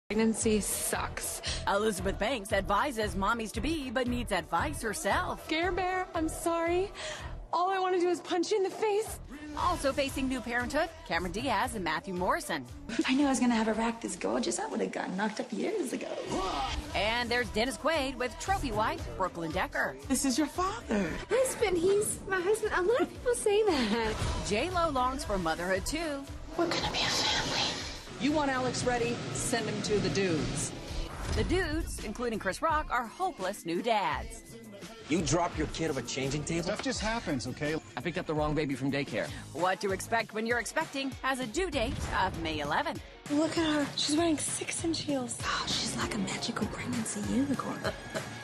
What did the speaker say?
Pregnancy sucks. Elizabeth Banks advises mommies-to-be, but needs advice herself. Care Bear, I'm sorry. All I want to do is punch you in the face. Also facing new parenthood, Cameron Diaz and Matthew Morrison. If I knew I was going to have a rack this gorgeous, I would have gotten knocked up years ago. And there's Dennis Quaid with trophy wife Brooklyn Decker. This is your father. Husband, he's my husband. A lot of people say that. J-Lo longs for motherhood too. We're going to be a family. You want Alex ready? Send him to the dudes. The dudes, including Chris Rock, are hopeless new dads. You drop your kid off a changing table? Stuff just happens, okay? I picked up the wrong baby from daycare. What to expect when you're expecting has a due date of May 11th. Look at her. She's wearing 6-inch heels. Oh, she's like a magical pregnancy unicorn.